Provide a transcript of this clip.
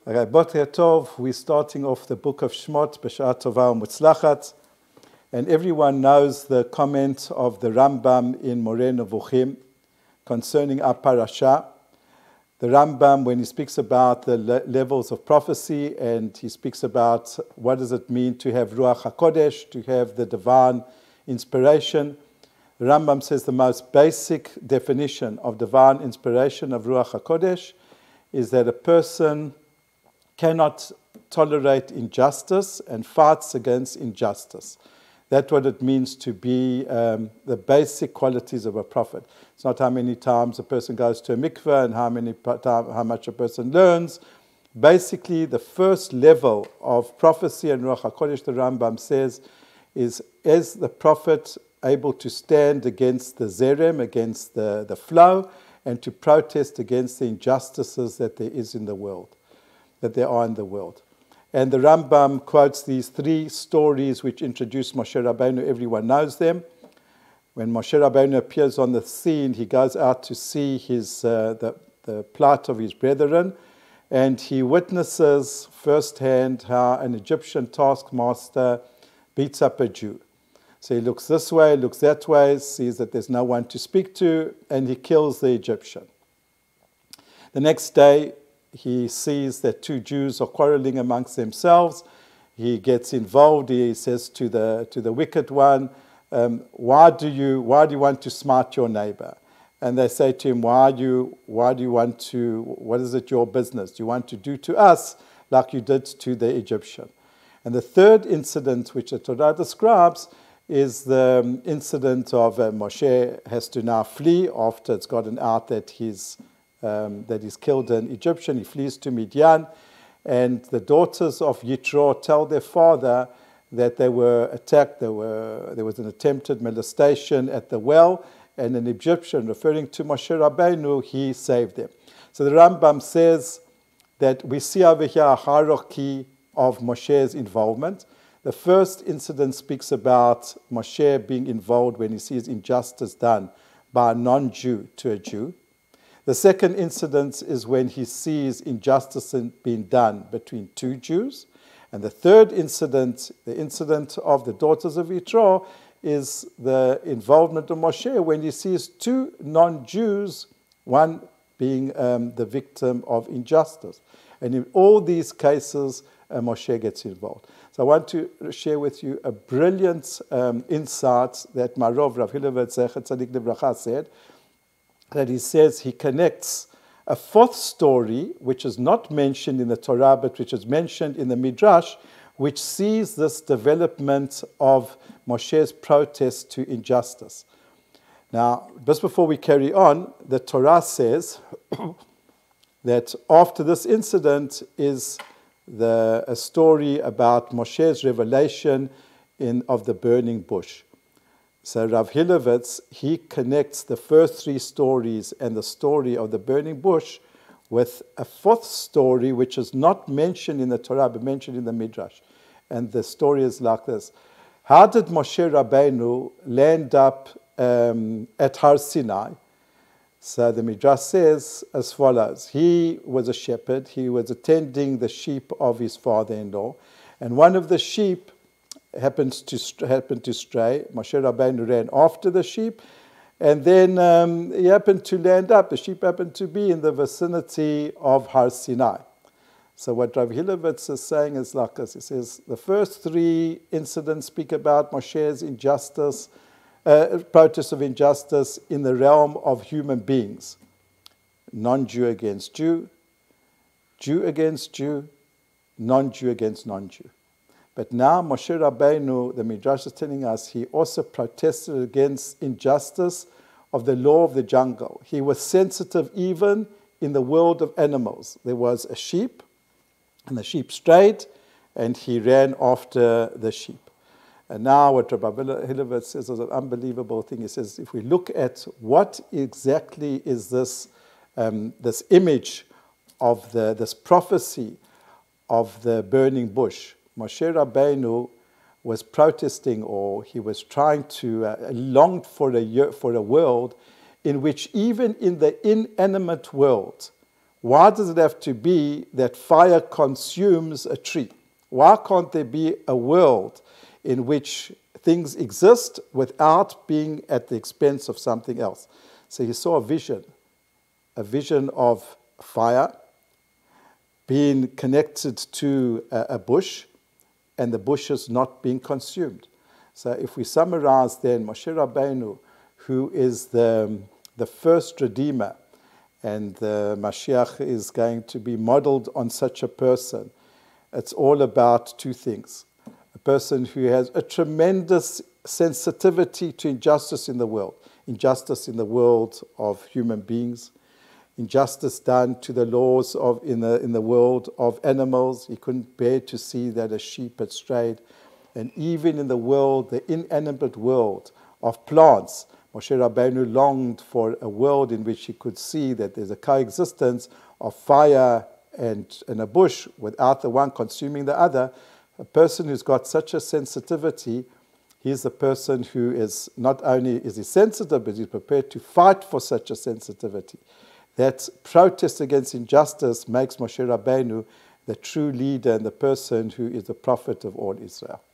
Okay, Boker Tov, we're starting off the book of Shemot, B'Sha'at Tova U'Mutzlachat, and everyone knows the comment of the Rambam in Moreh Nevuchim concerning our Parsha. The Rambam, when he speaks about the levels of prophecy, and he speaks about what does it mean to have Ruach HaKodesh, to have the divine inspiration, the Rambam says the most basic definition of divine inspiration of Ruach HaKodesh is that a person cannot tolerate injustice and fights against injustice. That's what it means to be the basic qualities of a prophet. It's not how many times a person goes to a mikveh and how much a person learns. Basically, the first level of prophecy and Ruach HaKodesh, the Rambam says, is the prophet able to stand against the zerem, against the flow, and to protest against the injustices that there is in the world, that there are in the world. And the Rambam quotes these three stories which introduce Moshe Rabbeinu. Everyone knows them. When Moshe Rabbeinu appears on the scene, he goes out to see the plight of his brethren, and he witnesses firsthand how an Egyptian taskmaster beats up a Jew. So he looks this way, looks that way, sees that there's no one to speak to, and he kills the Egyptian. The next day, he sees that two Jews are quarreling amongst themselves. He gets involved. He says to the wicked one, why do you want to smite your neighbor? And they say to him, why do you want to, what is it your business? Do you want to do to us like you did to the Egyptian? And the third incident which the Torah describes is the incident of Moshe has to now flee after it's gotten out that he's killed an Egyptian. He flees to Midian, and the daughters of Yitro tell their father that they were attacked. There was an attempted molestation at the well, and an Egyptian, referring to Moshe Rabbeinu, he saved them. So the Rambam says that we see over here a hierarchy of Moshe's involvement. The first incident speaks about Moshe being involved when he sees injustice done by a non-Jew to a Jew. The second incident is when he sees injustice being done between two Jews. And the third incident, the incident of the daughters of Yitro, is the involvement of Moshe when he sees two non-Jews, one being the victim of injustice. And in all these cases, Moshe gets involved. So I want to share with you a brilliant insight that my Rav Raphael said, that he says he connects a fourth story, which is not mentioned in the Torah, but which is mentioned in the midrash, which sees this development of Moshe's protest to injustice. Now, just before we carry on, the Torah says that after this incident is a story about Moshe's revelation of the burning bush. So Rav Hilevitz, he connects the first three stories and the story of the burning bush with a fourth story which is not mentioned in the Torah but mentioned in the midrash. And the story is like this. How did Moshe Rabbeinu land up at Har Sinai? So the midrash says as follows. He was a shepherd. He was attending the sheep of his father-in-law. And one of the sheep happened to stray. Moshe Rabbeinu ran after the sheep. And then he happened to land up. The sheep happened to be in the vicinity of Har Sinai. So what Rav Hilevitz is saying is like this. He says, the first three incidents speak about Moshe's injustice, protest of injustice in the realm of human beings. Non-Jew against Jew, Jew against Jew, non-Jew against non-Jew. But now Moshe Rabbeinu, the midrash is telling us, he also protested against injustice of the law of the jungle. He was sensitive even in the world of animals. There was a sheep, and the sheep strayed, and he ran after the sheep. And now what Rabbi Hilevitz says is an unbelievable thing. He says, if we look at what exactly is this image of this prophecy of the burning bush, Moshe Rabbeinu was protesting, or he was trying to, longed for a world in which even in the inanimate world, Why does it have to be that fire consumes a tree? Why can't there be a world in which things exist without being at the expense of something else? So he saw a vision of fire being connected to a bush, and the bush is not being consumed. So if we summarize then, Moshe Rabbeinu, who is the first Redeemer, and the Mashiach is going to be modeled on such a person, it's all about two things. A person who has a tremendous sensitivity to injustice in the world of human beings, injustice done to the laws in the world of animals. He couldn't bear to see that a sheep had strayed. And even in the world, the inanimate world of plants, Moshe Rabbeinu longed for a world in which he could see that there's a coexistence of fire and a bush without the one consuming the other. A person who's got such a sensitivity, he's the person who is not only is he sensitive, but he's prepared to fight for such a sensitivity. That protest against injustice makes Moshe Rabbeinu the true leader and the person who is the prophet of all Israel.